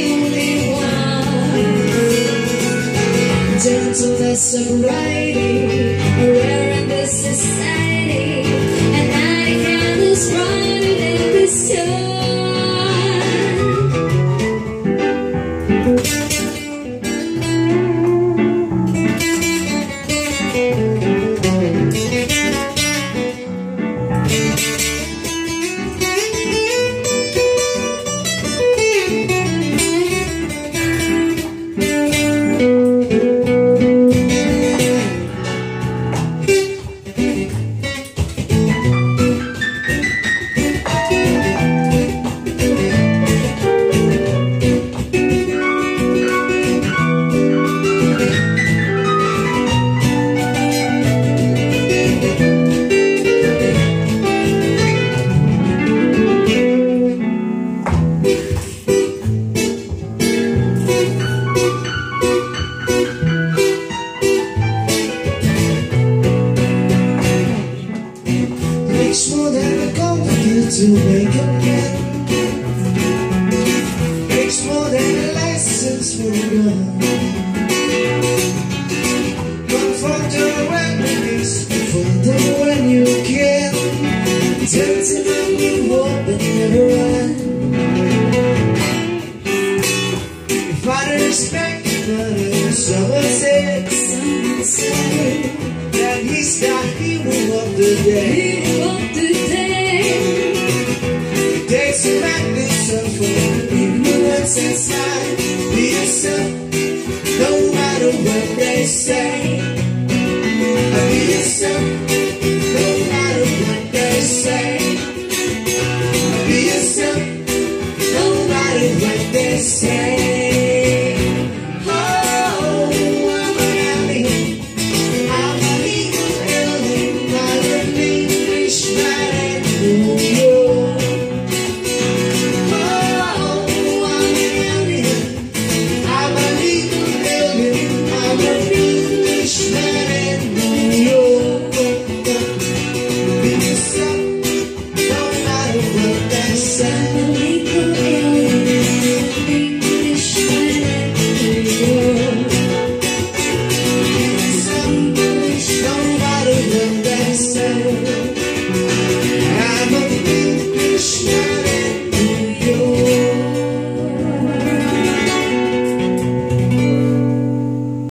only one. Gentleness of writing, rare in this society, and night candles running in the sun. Takes more than a complicated to make a man. Takes more than a license for a gun. Confront your enemies, find them when you can. Tell to them you hope but never run. If I don't respect but someone said that he's the hero of the day. Takes a madness of ignorance inside. Be yourself, no matter what they say. Be yourself.